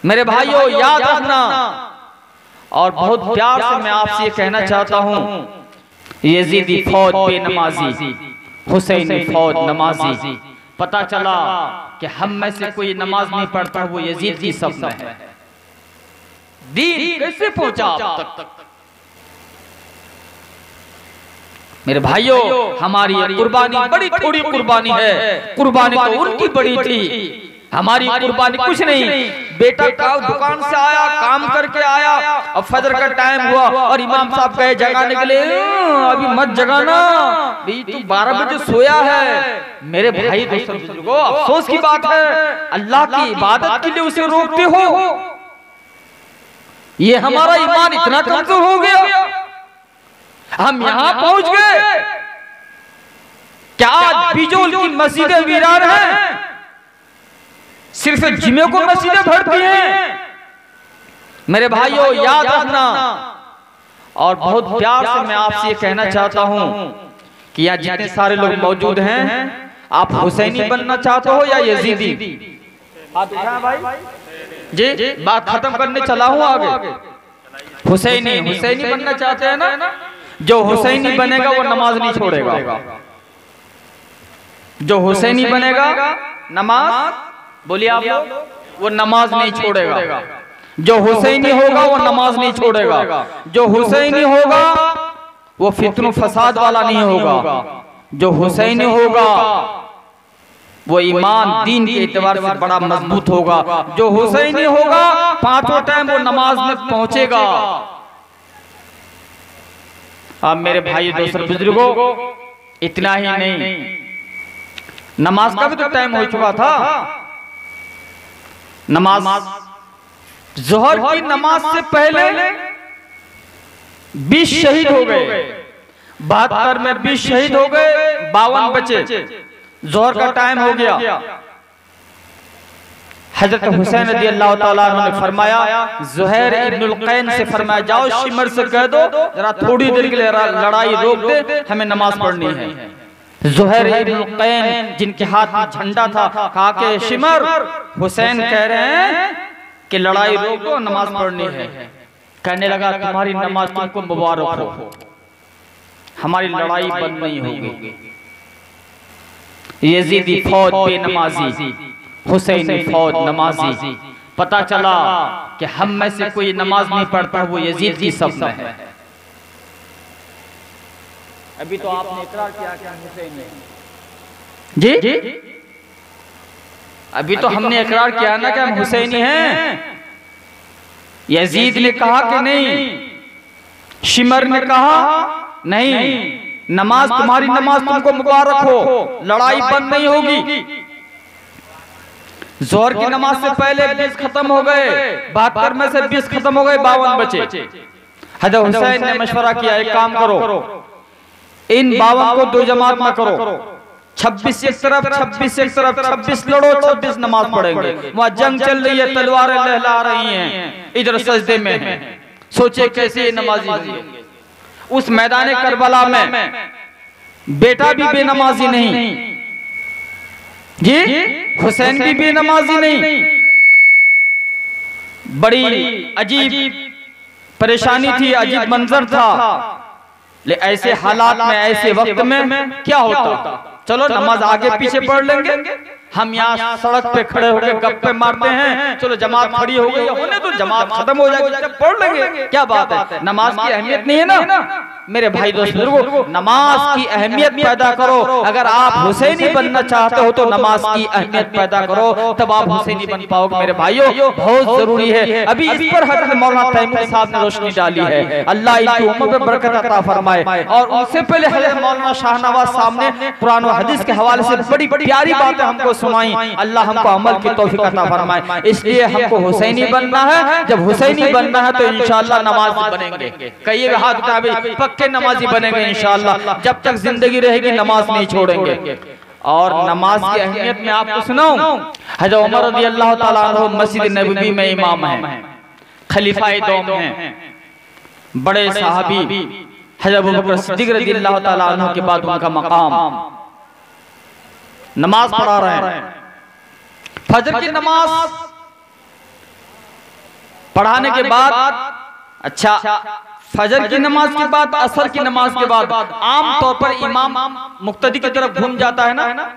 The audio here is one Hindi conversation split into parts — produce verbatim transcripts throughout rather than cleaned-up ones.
मेरे भाइयों याद रखना, और बहुत प्यार से मैं आपसे ये कहना चाहता हूँ, यजीदी फौज बेनमाजी, हुसैनी फौज नमाजी। पता चला कि हम में से कोई नमाज नहीं पढ़ता, वो यजीद की सब में है। दीन कैसे पहुंचा आप तक? मेरे भाइयों, हमारी कुर्बानी बड़ी थोड़ी कुर्बानी है, कुर्बानी तो उनकी बड़ी थी। हमारी कुर्बानी कुछ नहीं। बेटा का दुकान से आया, काम करके आया, अब फजर का टाइम हुआ और इमाम साहब गए जगाने के लिए, अभी मत जगाना भाई, तू बारह बजे सोया है। मेरे भाई दोस्तों बुजुर्गों, अफसोस की बात है, अल्लाह की इबादत के लिए उसे रोकते हो। ये हमारा ईमान इतना कमजोर हो गया, हम यहाँ पहुंच गए। क्या आज बिजोल की मस्जिदें वीरान हैं? सिर्फ जिमे को मस्जिदें भरती हैं। मेरे भाइयों याद रखना, और बहुत प्यार से मैं आपसे ये कहना चाहता हूं कि यहाँ जितने सारे लोग मौजूद हैं, आप हुसैनी बनना चाहते हो या यजीदी? हाथ उठाएं भाई जी, बात खत्म करने चला हूं आगे। हुसैनी हुसैनी बनना चाहते हैं ना? जो हुसैनी बनेगा वो नमाज नहीं छोड़ेगा। जो हुसैनी बनेगा नमाज, बोलिए आप लोग, वो नमाज नहीं छोड़ेगा। जो हुसैनी होगा वो नमाज नहीं छोड़ेगा। जो हुसैनी होगा वो फित्न फसाद वाला नहीं होगा। जो हुसैनी होगा वो ईमान दीन के एतबार से बड़ा मजबूत होगा। जो हुसैनी होगा पांचों टाइम वो नमाज में पहुंचेगा। अब मेरे भाई दोस्तों बुजुर्गों, इतना ही नहीं, नमाज का भी तो टाइम हो चुका था। नमाज जोहर की नमाज से पहले बीस शहीद हो गए। बहत्तर में बीस शहीद हो गए, बावन बचे। जोहर का टाइम हो गया। हजरत हुसैन रज़ी अल्लाह ताला अन्हु ने फरमाया, ज़ुहैर इब्नुल कैन से फरमाया, जाओ शिमर से कह दो जरा थोड़ी देर के लिए लड़ाई रोक दे, हमें नमाज पढ़नी है। ज़ुहैर इब्नुल कैन जिनके हाथ में झंडा था, कहा कि शिमर, हुसैन कह रहे हैं कि लड़ाई रोक दो, नमाज पढ़नी है। कहने लगा, तुम्हारी नमाज तुमको मुबारक हो, हमारी लड़ाई बंद नहीं होगी। यजीदी फौज बेनमाजी, हुसैनी फौज नमाजी। पता चला कि हम में से कोई नमाज नहीं पढ़ता, वो यजीद की सब में है। अभी तो आपने इकरार किया कि हम हुसैनी हैं। जी जी, अभी तो हमने इकरार किया ना कि हम हुसैनी हैं। यजीद ने कहा कि नहीं, शिमर ने कहा नहीं, नमाज तुम्हारी नमाज तुमको मुबारक हो, लड़ाई बंद नहीं होगी। जोहर की नमाज से पहले बीस खत्म हो गए, बहत्तर में से बीस खत्म हो गए, बावन बचे। हजरत हुसैन ने मशवरा किया, एक काम करो, इन बावन को दो जमात में करो, छब्बीस एक तरफ, छब्बीस एक तरफ, छब्बीस लड़ो, छब्बीस नमाज पढ़ेंगे। वहां जंग चल रही है, तलवारें लहला रही हैं, इधर सजदे में है। सोचे कैसे ये नमाजी होंगे। उस मैदान करबला में बेटा भी बेनमाजी नहीं जी, हुसैन भी बेनमाजी नहीं। बड़ी अजीब परेशानी थी, अजीब मंजर था। ले ऐसे हालात में, ऐसे वक्त में क्या होता? चलो नमाज आगे पीछे पढ़ लेंगे, हम यहाँ सड़क पे खड़े होकर गप्पे मारते हैं, चलो जमात खड़ी हो गई, होने तो जमात खत्म हो जाएगी, जब पढ़ लेंगे, क्या बात है। नमाज की अहमियत नहीं है ना? मेरे भाई दोस्तों, नमाज की अहमियत पैदा करो। अगर आप हुसैनी बनना चाहते हो तो नमाज की अहमियत पैदा करो, तब आप हुसैनी बन पाओगे। मेरे भाइयों, बहुत जरूरी है। अभी इस पर हजरत मौलाना तैमूर साहब ने रोशनी डाली है, अल्लाह इनकी उम्र पे बरकत अता फरमाए। और उससे पहले हजरत मौलाना शाहनवाज साहब ने कुरान और हदीस के हवाले से बड़ी बड़ी प्यारी बातें हमको सुनाई। अल्लाह हमको अमल की तौफीक अता फरमाए। इसलिए हमको हुसैनी बनना है। जब हुसैनी बनना है तो इंशाअल्लाह नमाजी बनेंगे। कहिएगा हाथ उठाइए, पक्के नमाजी बनेंगे इंशाअल्लाह। जब तक जिंदगी रहेगी नमाज नहीं छोड़ेंगे। और नमाज की अहमियत में आपको सुनाऊं, हजरत उमर रज़ी अल्लाह ताला अन्हु मस्जिद नबवी में इमाम हैं, खलीफाए दौम हैं, बड़े सहाबी हजरत अबू बकर सिद्दीक रज़ी अल्लाह ताला अन्हु के बाद उनका मकाम, नमाज पढ़ा रहे हैं। फजर की नमाज पढ़ाने के बाद अच्छा फजर की नमाज के बाद, असर की नमाज के बाद आम तौर पर इमाम मुक्तदी की तरफ घूम जाता है ना।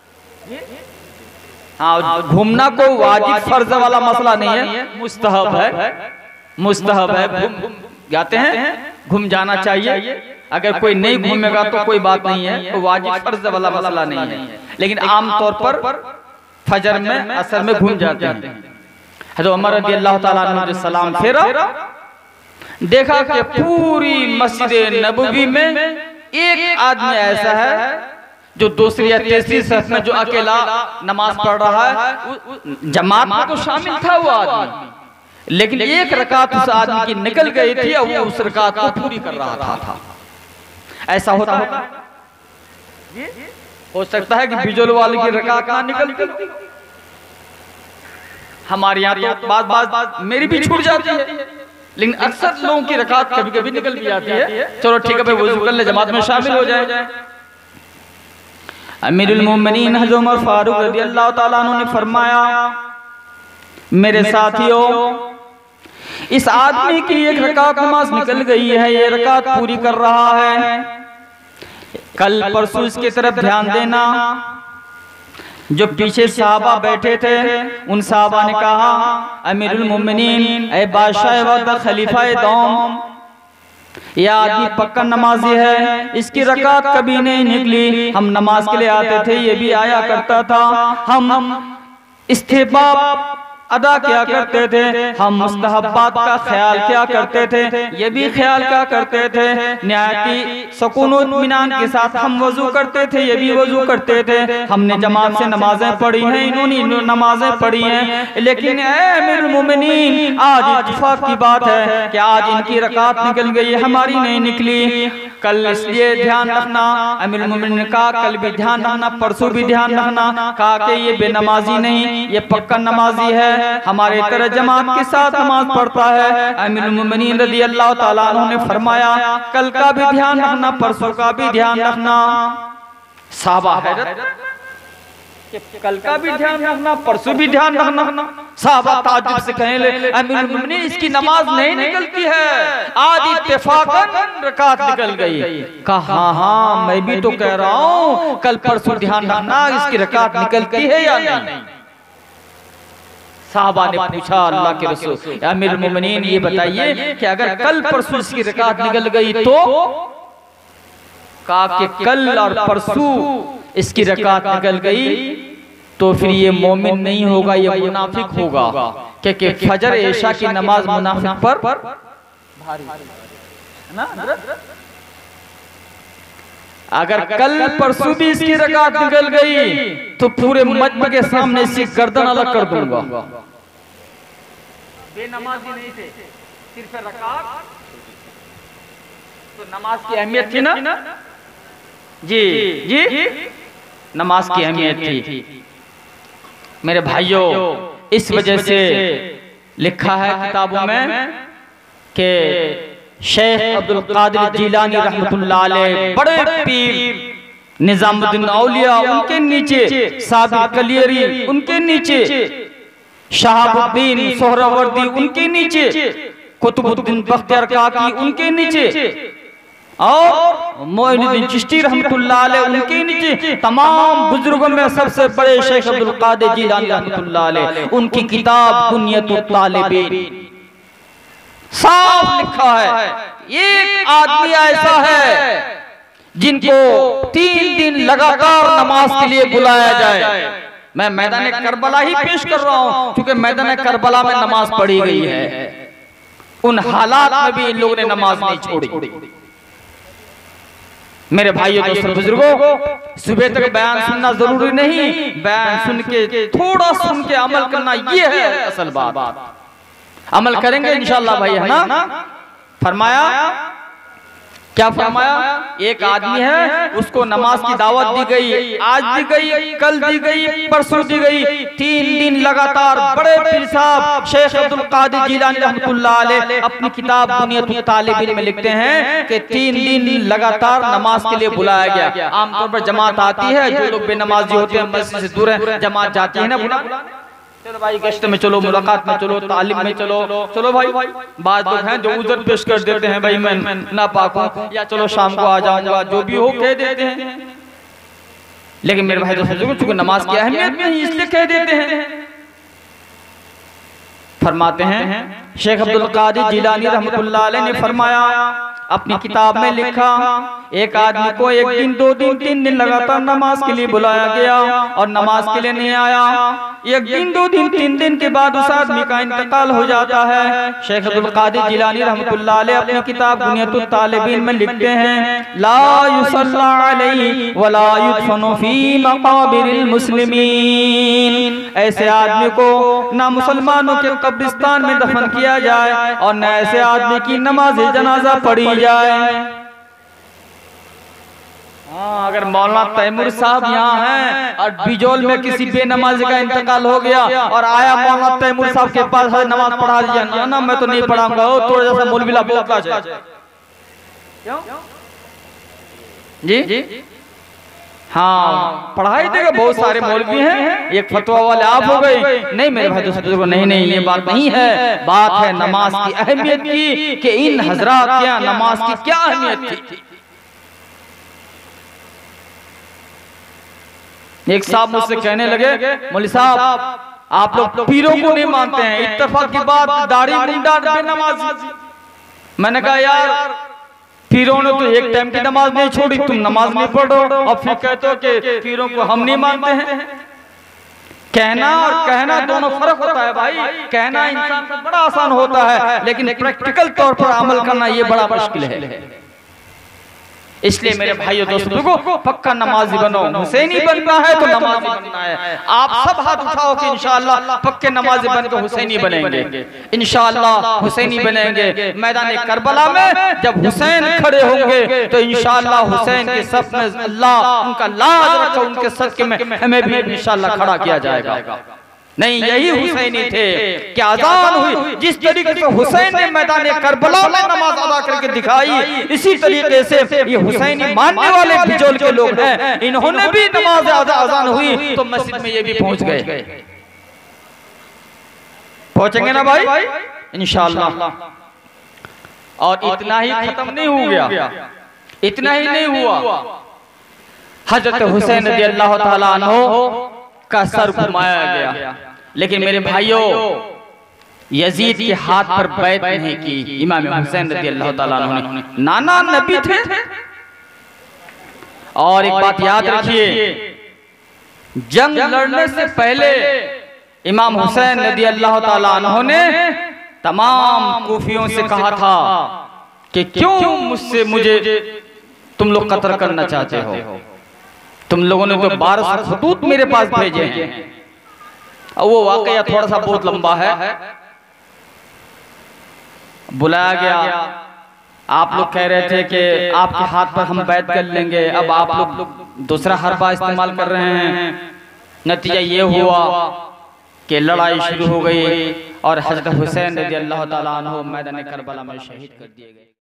हाँ, घूमना कोई वाजिब फर्ज वाला मसला नहीं है, मुस्तहब है, मुस्तहब है, घूम जाते हैं, घूम जाना चाहिए। अगर कोई नहीं घूमेगा तो कोई बात नहीं है, तो वाजिब फर्ज वाला मसला नहीं है। लेकिन आम तौर पर फजर में, असर में घूम जाते हैं। हज़रत उमर रज़ी अल्लाह ताला अन्हु ने सलाम फेरा, देखा कि पूरी मस्जिद नबवी में एक आदमी ऐसा है जो दूसरी या तीसरी सफ में जो अकेला नमाज पढ़ रहा है। जमात में तो शामिल था वो आदमी, लेकिन एक रकात उस आदमी की निकल गई थी और वो उस रकात को पूरी कर रहा था, था। ऐसा होता है, हो सकता है कि बिजोल वाले की रकात ना निकलती। हमारे यहाँ तो बात बात मेरी भी छूट जाती है, लेकिन अक्सर लोगों की रकात कभी कभी निकल भी जाती है। चलो ठीक है भाई, वज़ू कर ले, जमात में शामिल हो जाए। अमीरुल मोमिनीन हज़रत उमर फारूक रज़ी अल्लाह ताला अन्हु ने फरमाया, मेरे साथियों, इस आदमी की एक रकात नमाज निकल गई है, ये रकात पूरी कर रहा है। कल परसों इसकी तरफ ध्यान देना। जो पीछे सहाबा बैठे थे, उन सहाबा ने कहा, अमीरुल मोमिनीन, ऐ बादशाह व खलीफाए दौम, यह आदमी पक्का नमाजी है, इसकी रकात कभी नहीं निकली। हम नमाज के लिए आते थे, ये भी आया करता था, हम इस्तिहबाब अदा क्या करते थे, हम मुस्तहब्बात का ख्याल क्या करते थे, ये भी ख्याल क्या करते थे। निहायती सुकून और इत्मीनान के साथ हम वजू करते थे, ये भी वजू करते थे। हमने जमात से नमाजें पढ़ी हैं, इन्होंने नमाजें पढ़ी हैं, लेकिन ऐ अमीरुल मोमिनीन, आज इत्तेफाक की बात है कि आज इनकी रकात निकल गई, हमारी नहीं निकली। कल इसलिए ध्यान रखना, अमीरुल मोमिनीन ने कहा, कल भी ध्यान रखना, परसों भी ध्यान रखना। कहा कि ये बेनमाजी नहीं, ये पक्का नमाजी है, हमारे तरह जमात के साथ नमाज पढ़ता है। अमीरुल मोमिनीन रज़ी अल्लाह ताला अन्हु ने फरमाया, कल का भी ध्यान रखना, परसों का भी ध्यान रखना। साहबा हैरत कि कल का भी ध्यान रखना, परसों भी ध्यान रखना। साहबा ताज्जुब से कहने लगे, अमीरुल मोमिनीन, इसकी नमाज नहीं निकलती है, आज इत्तेफाकन रकात निकल गई। कहा हाँ हाँ, मैं भी तो कह रहा हूँ, कल परसों ध्यान रखना, इसकी रकात निकलती है या नहीं। साहबा ने पूछा, अल्लाह के रसूल, अमीरुल मोमिनीन, ये बताइए कि अगर कल परसों इसकी रकात निकल गई तो? कहा कि कल और परसों इसकी रकात निकल गई तो फिर ये मोमिन नहीं होगा, ये मुनाफिक होगा, क्योंकि फजर इशा की नमाज मुनाफिक पर भारी है ना। अगर कल परसों भी इसकी रकात निकल गई तो पूरे मजमा के सामने इसकी गर्दन अलग कर दूंगा। बेनमाजी नहीं थे, सिर्फ रकात, तो नमाज की अहमियत थी ना। जी जी, नमाज की अहमियत थी मेरे भाइयों। इस वजह से लिखा है किताबों में कि शेख अब्दुल कादिर जिलानी रहमतुल्लाह अलैह, बड़े पीर निजामुद्दीन औलिया, उनके नीचे साबिर कलियरी, उनके नीचे शहाबुद्दीन सोहरावर्दी, उनके नीचे कुतुबुद्दीन बख्तियार काकी, उनके नीचे, और मोइनुद्दीन चिश्ती रहमतुल्लाह अलैह, उनके नीचे तमाम बुजुर्गों में सबसे बड़े शेख अब्दुल कादिर जिलानी रहमतुल्लाह अलैह, उनकी किताब बुनियतुत तालिबीन साफ लिखा है, एक आदमी ऐसा है जिनको तीन दिन लगातार नमाज के लिए बुलाया जाए। मैं मैदान करबला ही पेश कर रहा हूं, क्योंकि मैदान करबला में नमाज पढ़ी गई है। उन हालात में भी इन लोगों ने नमाज नहीं छोड़ी। मेरे भाइयों दोस्तों बुजुर्गों, सुबह तक बयान सुनना जरूरी नहीं, बयान सुन के थोड़ा सुन के अमल करना, ये है असल बात। अमल करेंगे इंशाअल्लाह भाई, है ना। फरमाया, क्या फरमाया, एक आदमी है, उसको नमाज की दावत दी गई, आज दी गई, कल दी गई, परसों दी गई, तीन दिन लगातार। बड़े पीर साहब शेख अब्दुल कादिर जिलानी रहमतुल्लाह अलैह अपनी किताब बुनियतुत तालिबीन में लिखते हैं कि तीन दिन लगातार नमाज के लिए बुलाया गया। आमतौर पर जमात आती है, जो लोग बेनमाजी होते हैं, मस्जिद से दूर है, जमात जाती है ना बुलाने, चलो भाई गश्त में चलो, मुलाकात में चलो, तालीम में चलो, चलो भाई। बाद लोग हैं जो उधर पेश कर देते हैं भाई मैं ना पाक हूँ, या चलो शाम को आ जाऊंगा, जो भी हो कह देते हैं। लेकिन मेरे भाई दोस्तों, चूंकि नमाज की अहमियत नहीं इसलिए कह देते हैं। फरमाते हैं शेख अब्दुल कादिर जिलानी रहमतुल्लाह अलैह ने फरमाया, अपनी किताब में लिखा, एक आदमी को एक दिन, दो दिन, तीन दिन लगातार नमाज के लिए बुलाया गया और नमाज के लिए नहीं आया। एक दिन, दो दिन, तीन दिन के बाद उस आदमी का इंतकाल हो जाता है। शेख अब्दुल कादिर जिलानी रहमतुल्लाह अलैह अपनी किताब बुनियतुत तालिबीन में लिखते हैं, ला युसल्ला अलैहि वला युदफनु फी मकाबिरिल मुस्लिमीन। ऐसे आदमी को ना मुसलमानों के कब्रिस्तान में दफन किया जाए और न ऐसे आदमी की नमाज जनाजा पढ़ी जाए। हाँ, अगर मौलाना तैमूर साहब यहाँ हैं और बिजोल में किसी बेनमाजी का इंतकाल हो गया और आया मौलाना तैमूर साहब के पास, नमाज पढ़ा दीजिए ना, मैं तो नहीं पढ़ाऊंगा, थोड़ा जैसा मौलवीला बोलता है। क्यों जी जी हाँ, पढ़ाई देगा, बहुत सारे मौलवी हैं, एक फतवा वाले आप हो गए। नहीं मेरे भाई दोस्तों, नहीं नहीं ये बात नहीं है, बात है नमाज की अहमियत की, कि इन हजरात क्या नमाज की क्या अहमियत थी। एक साहब मुझसे कहने लगे, मौलवी साहब आप लोग पीरों को नहीं मानते हैं, इत्तेफाक की बात, दाढ़ी मुंडा बेनमाजी। मैंने कहा यार, पीरों ने तो एक टाइम की नमाज नहीं छोड़ी, तुम नमाज नहीं पढ़ो और फिर कहते हो कि पीरों को हम नहीं मानते हैं। कहना और कहना दोनों फर्क होता है भाई। कहना इंसान को बड़ा आसान होता है, लेकिन प्रैक्टिकल तौर पर अमल करना ये बड़ा मुश्किल है। इसलिए मेरे भाइयों दोस्तों को पक्का नमाजी बनो। हुसैनी बनना है तो नमाजी बनना है। आप सब हाथ उठाओ कि इंशाअल्लाह पक्के नमाजी बनकर हुसैनी बनेंगे, इंशाअल्लाह हुसैनी बनेंगे। मैदान करबला में जब हुसैन खड़े होंगे तो इंशाअल्लाह हुसैन के सफ में अल्लाह उनका लाज रखा, उनके सदके में हमें भी इंशाअल्लाह खड़ा किया जाएगा। नहीं, यही हुसैनी थे कि आजान हुई, जिस तरीके से हुसैन ने मैदान करबला में नमाज अदा करके दिखाई, इसी तरीके से ये हुसैनी मानने वाले बिजोल के लोग हैं, इन्होंने भी नमाज आजान हुई तो मस्जिद में ये भी पहुंच गए। पहुंचेंगे ना भाई इंशाअल्लाह। और इतना ही खत्म नहीं हो गया, इतना ही नहीं हुआ, हजरत हुसैन रज़ियल्लाहु ताला अन्हु का सर घुमाया गया। लेकिन मेरे भाइयों, यजीद के हाथ पर बैत नहीं की इमाम हुसैन रज़ियल्लाहु ताला अन्हु ने। नाना नबी थे। और एक बात याद रखिए, जंग लड़ने से पहले इमाम हुसैन रज़ियल्लाहु ताला अन्हु ने तमाम कूफियों से कहा था कि क्यों मुझसे मुझे तुम लोग कत्ल करना चाहते हो, तुम लोगों ने तो बारह सौ खतूत मेरे पास भेजे हैं। वो वाकया थोड़ा सा बहुत लंबा है। बुलाया गया, आप लोग कह रहे थे कि आपके हाथ पर हम बैत कर लेंगे, अब आप लोग दूसरा हरबा इस्तेमाल कर रहे हैं। नतीजा ये हुआ कि लड़ाई शुरू हो गई और हजरत हुसैन रज़ियल्लाहु ताला अन्हु मैदान करबला में शहीद कर दिए गए।